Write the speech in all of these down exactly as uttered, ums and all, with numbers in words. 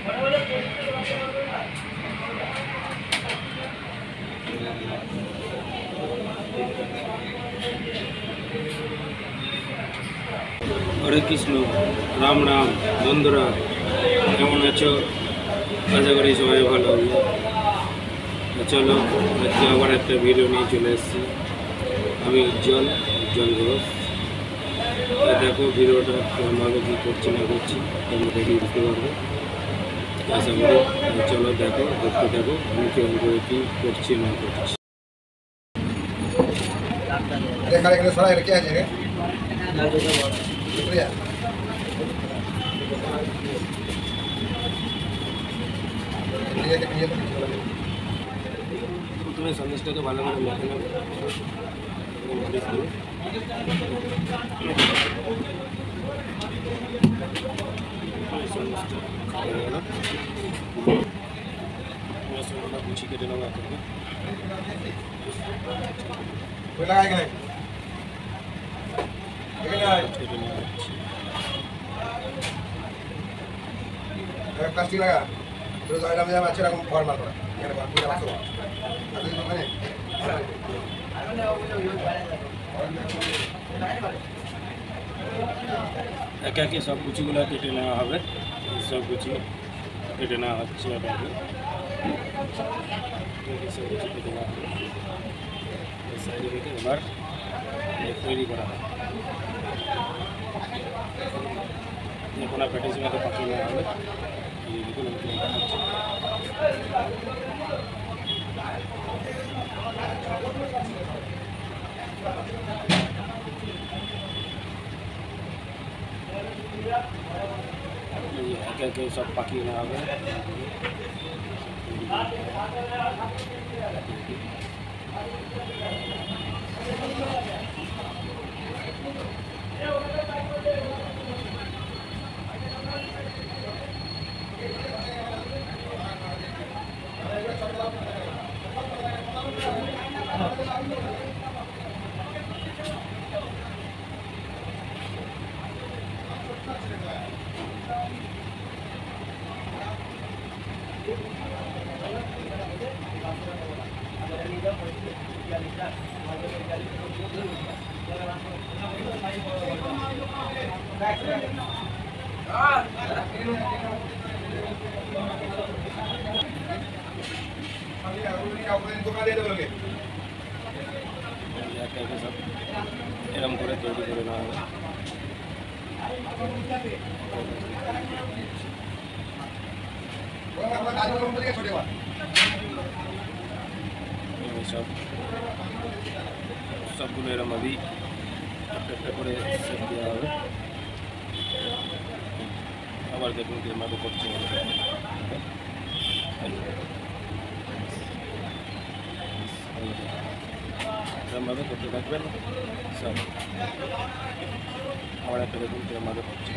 हरे कृष्ण राम राम बंधुरा केमन आछो आशा करी सबाई भालो आछो। चलो आज आबार एक भिडियो निये चले एसेछि आमि उज्जवल उज्जवल घोष। देखो भिडियोटा केमनभाবে कि करछि ना करछि তোমরা দেখে বুঝতে পারবে आशा करी। चलो देखो देखते देखो आमि केमनভাবে कि करछि ना करछि। देखा एखाने सरा এটা কি আছে রে না যেটা বড় শুকরিয়া ये देखिए ये तुम्हें संदेशटा के ভালো করে লেখা না कुछ केटे ना कोई लगाएगा नहीं प्लास्टिक लगा तो जायरा में अच्छा रकम फॉर्मल करा यार बात पूरा बात हुआ अभी तो मैंने एक एक सब कुछ गुला केटे ना হবে सब कुछ केटे ना হচ্ছে এটা सब कुछ केटे ना साइड में এবার তৈরি করা হয় এখন প্যাকেজিং এর পাকিয়ে নেওয়া হবে এই দেখুন एक एक सब पाकिए नेওয়া হবে এরকম করে তৈরি করে নেওয়া হবে সব সবগুলো এরকমভাবেই একটা একটা করে সেট দেওয়া হবে। আবার দেখুন এরকমভাবে করছে এরকমভাবে করতে থাকবেন সব। আবার একটা দেখুন এরকমভাবে করছে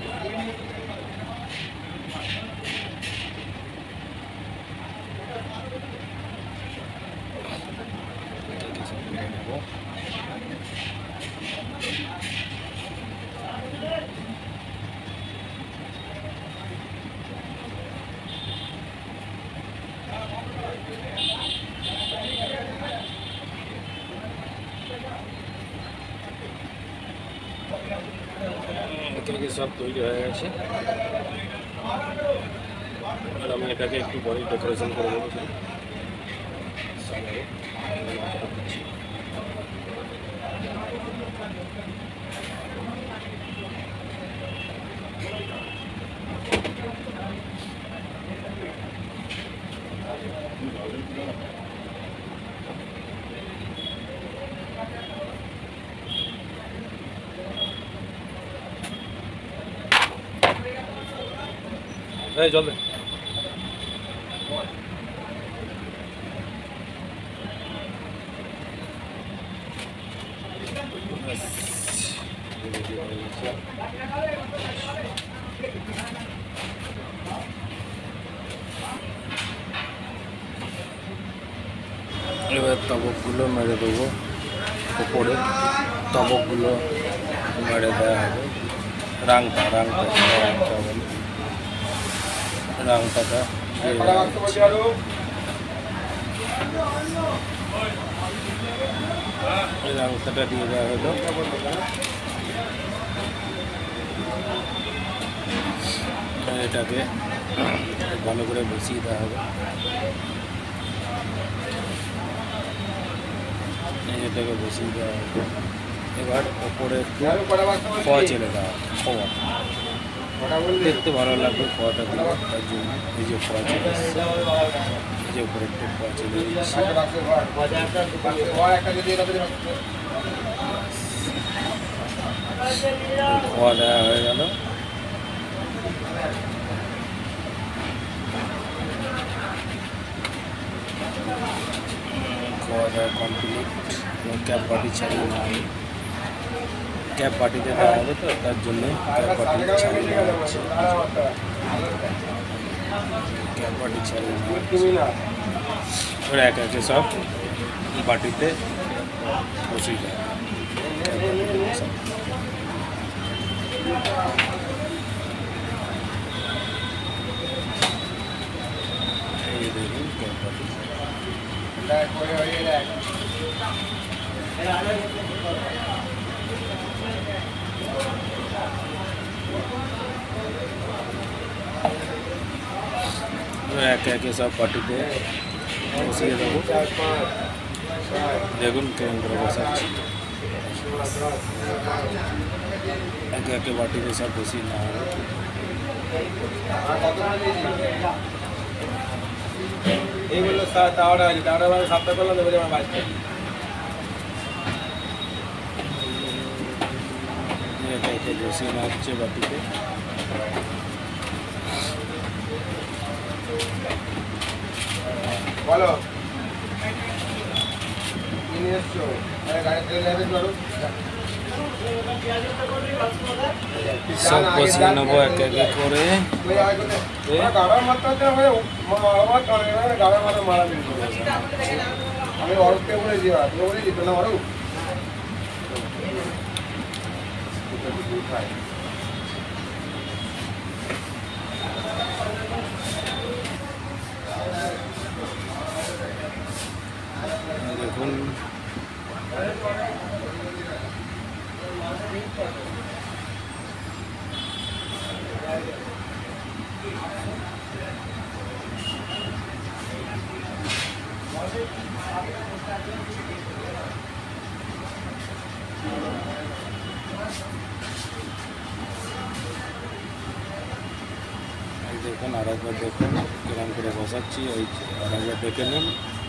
सब तैरी हो गए और हमें एटाके एक बड़ी डेकोरेशन कर देव जल दे এবার তবকগুলো মেরে দেবো উপরে, তবকগুলো মেরে দেওয়া হবে রাংটা রাংটা রাংটা বলে রাংটাটা দিয়ে কটা দেওয়া বাক্স হচ্ছে। বলছি আরো এই রাংটাটা দিয়ে দেওয়া হলো। এটাকে ভালো করে বসিয়ে দেওয়া হবে। এটাকে বসিয়ে দেওয়া হবে। এবার ওপরে একটু আরো কটা বাক্স বলছি খোয়া চেলে দেওয়া হবে। খোয়া কটা বললি দেখতে ভালো লাগবে খোয়াটা দিলে, তার জন্য এই যে খোয়া চলে এসছে, এই যে উপরে একটু খোয়া চলে দিচ্ছি। একটা বাক্স ঘর বাক্স ঘর একটা যদি এটা যদি খোয়া দেওয়া হয়ে গেল। খোয়া দেওয়া কমপ্লিট। ক্যাপ বাটি ছাড়িয়ে নেওয়া হবে। ক্যাপ বাটিতে দেওয়া হবে তো, তার জন্য ক্যাপ বাটি ছাড়িয়ে নেওয়া হচ্ছে। ক্যাপ বাটি ছাড়িয়ে নেওয়া হচ্ছে। তুমি না ওরা একে একে সব বাটিতে বসিয়ে দেয়। ক্যাপ বাটিতে বসানো। এই দেখুন ক্যাপ বাটি। দেখ ওই ওই দেখ ওরা একে একে সব বাটিতে বসিয়ে দেবো। দেখুন কেমন করে বসাচ্ছি। একে একে বাটিতে সব বসিয়ে নেওয়া হবে। এই বললো তাওয়াটা আছে তাওয়াটা মানে সাতটা করলাম দেবো আমার বাড়িতে একে একে বসিয়ে নেওয়া হচ্ছে বাটিতে। বলো কি নিয়ে এসছো গাড়ি তেল নিয়ে এসছো সব বসিয়ে নেবো এক এক করে। আমি অরূপকে বলেছি তুই বলেছি তো না অরূপ দেখুন দেখুন আরেকবার দেখুন কিরম করে বসাচ্ছি। এই আরেকবার দেখে নিন।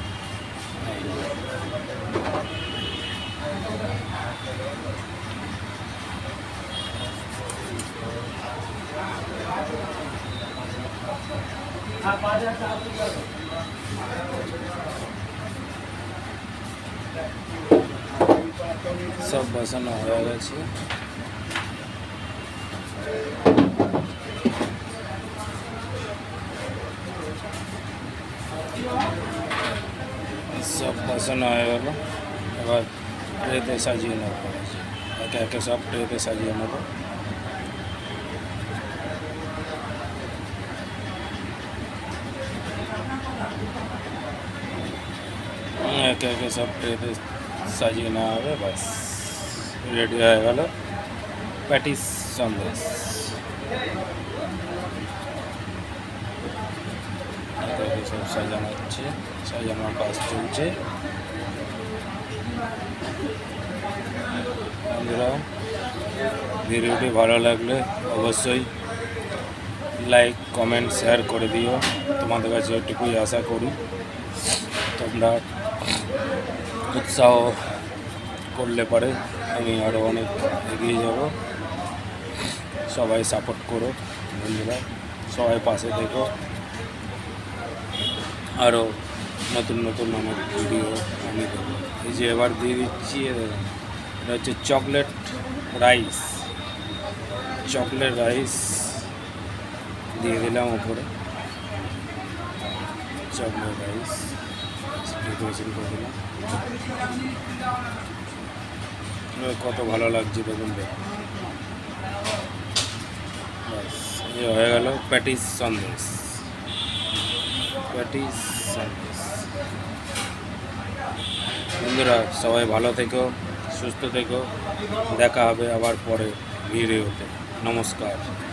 সব বসানো হয়ে গেছে। সব বসানো হয়ে গেল। এবার ট্রেতে সাজিয়ে নেব। একে একে সব ট্রেতে সাজিয়ে নেব। একে একে সব ট্রেতে সাজিয়ে নেওয়া হবে। বাস রেডি হয়ে গেল প্যাটিস সন্দেশ। একে একে সব সাজানো হচ্ছে, সাজানোর কাজ চলছে। বন্ধুরা ভিডিওটি ভালো লাগলে অবশ্যই লাইক কমেন্ট শেয়ার করে দিও। তোমাদের কাছে এটুকুই আশা করি তোমরা উৎসাহ করলে পারে আমি আরও অনেক এগিয়ে যাব। সবাই সাপোর্ট করো বন্ধুরা, সবাই পাশে দেখো। আরও নতুন নতুন অনেক ভিডিও আমি দেবো। এই যে এবার দিয়ে দিচ্ছি এটা হচ্ছে চকলেট রাইস। চকলেট রাইস দিয়ে দিলাম উপরে। চকলেট রাইস ডেকোরেশন করে দিলাম। কত ভালো লাগছে দেখুন। দেখুন ব্যাস এই হয়ে গেল প্যাটিস সন্দেশ। Patty service. বন্ধুরা সবাই ভালো থেকো, সুস্থ থেকো, দেখা হবে আবার পরে ভিডিওতে। নমস্কার।